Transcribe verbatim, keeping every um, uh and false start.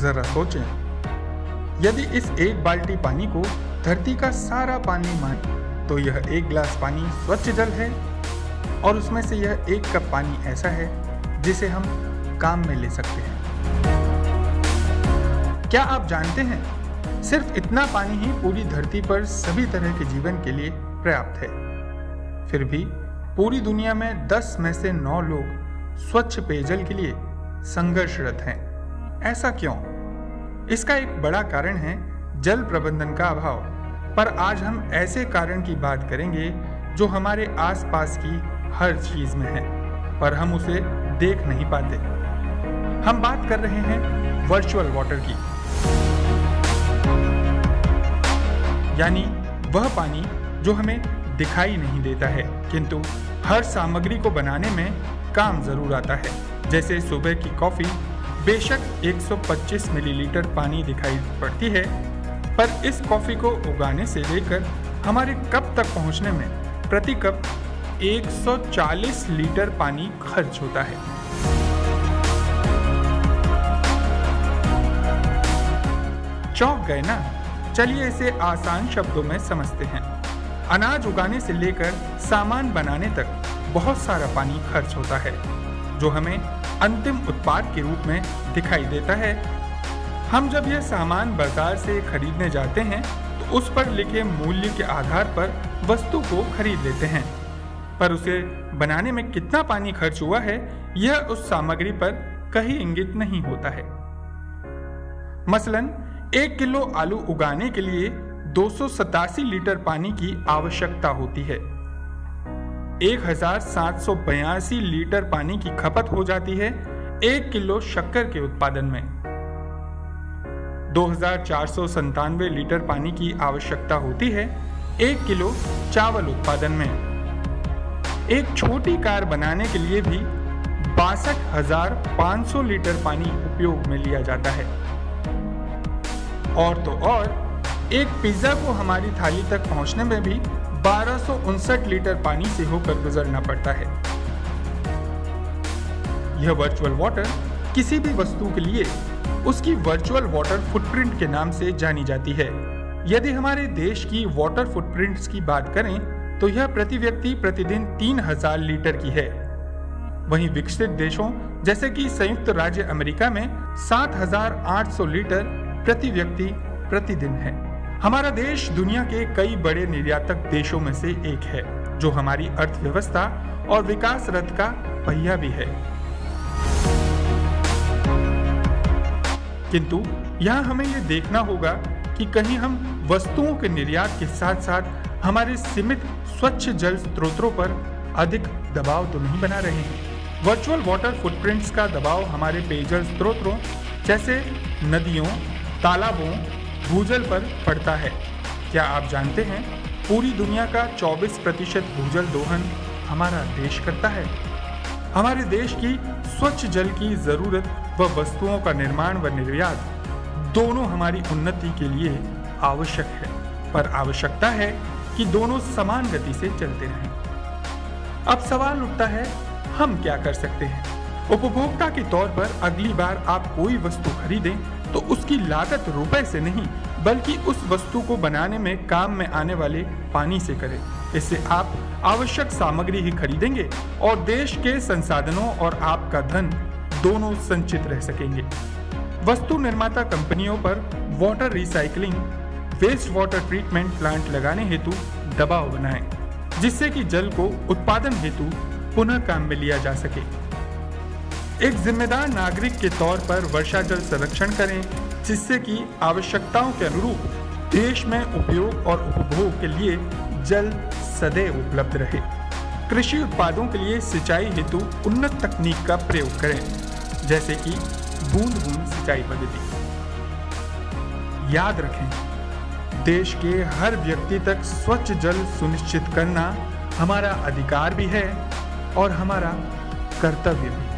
जरा सोचें, यदि इस एक बाल्टी पानी को धरती का सारा पानी माने तो यह एक गिलास पानी स्वच्छ जल है, और उसमें से यह एक कप पानी ऐसा है जिसे हम काम में ले सकते हैं। क्या आप जानते हैं, सिर्फ इतना पानी ही पूरी धरती पर सभी तरह के जीवन के लिए पर्याप्त है। फिर भी पूरी दुनिया में दस में से नौ लोग स्वच्छ पेयजल के लिए संघर्षरत हैं। ऐसा क्यों? इसका एक बड़ा कारण है जल प्रबंधन का अभाव। पर आज हम ऐसे कारण की बात करेंगे जो हमारे आसपास की हर चीज में है, पर हम उसे देख नहीं पाते। हम बात कर रहे हैं वर्चुअल वाटर की, यानी वह पानी जो हमें दिखाई नहीं देता है किंतु हर सामग्री को बनाने में काम जरूर आता है। जैसे सुबह की कॉफी बेशक एक सौ पच्चीस मिलीलीटर पानी दिखाई पड़ती है, पर इस कॉफी को उगाने से लेकर हमारे कप तक पहुंचने में प्रति कप एक सौ चालीस लीटर पानी खर्च होता है। चौंक गए ना? चलिए इसे आसान शब्दों में समझते हैं। अनाज उगाने से लेकर सामान बनाने तक बहुत सारा पानी खर्च होता है, जो हमें अंतिम उत्पाद के रूप में दिखाई देता है। हम जब यह सामान बाजार से खरीदने जाते हैं तो उस पर लिखे मूल्य के आधार पर वस्तु को खरीद लेते हैं, पर उसे बनाने में कितना पानी खर्च हुआ है यह उस सामग्री पर कहीं इंगित नहीं होता है। मसलन एक किलो आलू उगाने के लिए दो सौ सतासी लीटर पानी की आवश्यकता होती है। एक हजार सात सौ बयासी लीटर पानी की खपत हो जाती है एक किलो शक्कर के उत्पादन में। दो हजार चार सौ संतानवे लीटर पानी की आवश्यकता होती है एक किलो चावल उत्पादन में। एक छोटी कार बनाने के लिए भी बासठ हजार पाँच सौ लीटर पानी उपयोग में लिया जाता है। और तो और एक पिज्जा को हमारी थाली तक पहुंचने में भी बारह सौ उनसठ लीटर पानी से होकर गुजरना पड़ता है। यह वर्चुअल वाटर किसी भी वस्तु के लिए उसकी वर्चुअल वाटर फुटप्रिंट के नाम से जानी जाती है। यदि हमारे देश की वाटर फुटप्रिंट्स की बात करें तो यह प्रति व्यक्ति प्रतिदिन तीन हजार लीटर की है। वहीं विकसित देशों जैसे कि संयुक्त राज्य अमेरिका में सात हजार आठ सौ लीटर प्रति व्यक्ति प्रतिदिन है। हमारा देश दुनिया के कई बड़े निर्यातक देशों में से एक है, जो हमारी अर्थव्यवस्था और विकास रथ का पहिया भी है। किंतु यहाँ हमें ये देखना होगा कि कहीं हम वस्तुओं के निर्यात के साथ साथ हमारे सीमित स्वच्छ जल स्रोतों पर अधिक दबाव तो नहीं बना रहे हैं। वर्चुअल वाटर फुटप्रिंट्स का दबाव हमारे पेयजल स्रोतों जैसे नदियों, तालाबों, भूजल पर पड़ता है। क्या आप जानते हैं पूरी दुनिया का चौबीस प्रतिशत भूजल दोहन हमारा देश करता है। हमारे देश की स्वच्छ जल की जरूरत व वस्तुओं का निर्माण व निर्यात दोनों हमारी उन्नति के लिए आवश्यक है, पर आवश्यकता है कि दोनों समान गति से चलते रहें। अब सवाल उठता है, हम क्या कर सकते हैं? उपभोक्ता के तौर पर अगली बार आप कोई वस्तु खरीदें तो उसकी लागत रुपए से नहीं बल्कि उस वस्तु को बनाने में काम में आने वाले पानी से करें। इससे आप आवश्यक सामग्री ही खरीदेंगे और देश के संसाधनों और आपका धन दोनों संचित रह सकेंगे। वस्तु निर्माता कंपनियों पर water recycling, waste water treatment plant लगाने हेतु दबाव बनाएं, जिससे कि जल को उत्पादन हेतु पुनः काम में लिया जा सके। एक जिम्मेदार नागरिक के तौर पर वर्षा जल संरक्षण करें, जिससे कि आवश्यकताओं के अनुरूप देश में उपयोग और उपभोग के लिए जल सदैव उपलब्ध रहे। कृषि उत्पादों के लिए सिंचाई हेतु उन्नत तकनीक का प्रयोग करें, जैसे कि बूंद बूंद सिंचाई पद्धति। याद रखें, देश के हर व्यक्ति तक स्वच्छ जल सुनिश्चित करना हमारा अधिकार भी है और हमारा कर्तव्य भी।